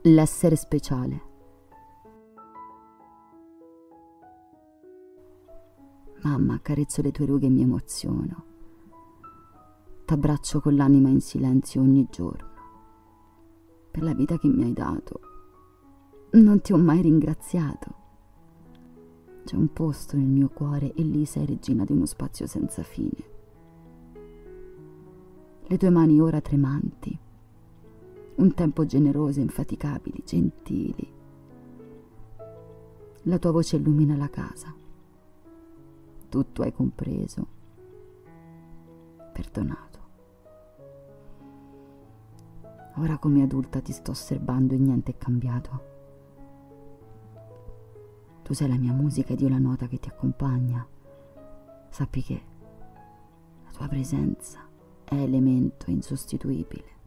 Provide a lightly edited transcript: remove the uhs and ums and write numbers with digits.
l'essere speciale. Mamma, accarezzo le tue rughe e mi emoziono. T'abbraccio con l'anima in silenzio ogni giorno. Per la vita che mi hai dato. Non ti ho mai ringraziato. C'è un posto nel mio cuore e lì sei regina di uno spazio senza fine. Le tue mani ora tremanti, un tempo generose, infaticabili, gentili. La tua voce illumina la casa. Tutto hai compreso, perdonato. Ora come adulta ti sto osservando e niente è cambiato. Tu sei la mia musica ed io la nota che ti accompagna. Sappi che la tua presenza è elemento insostituibile.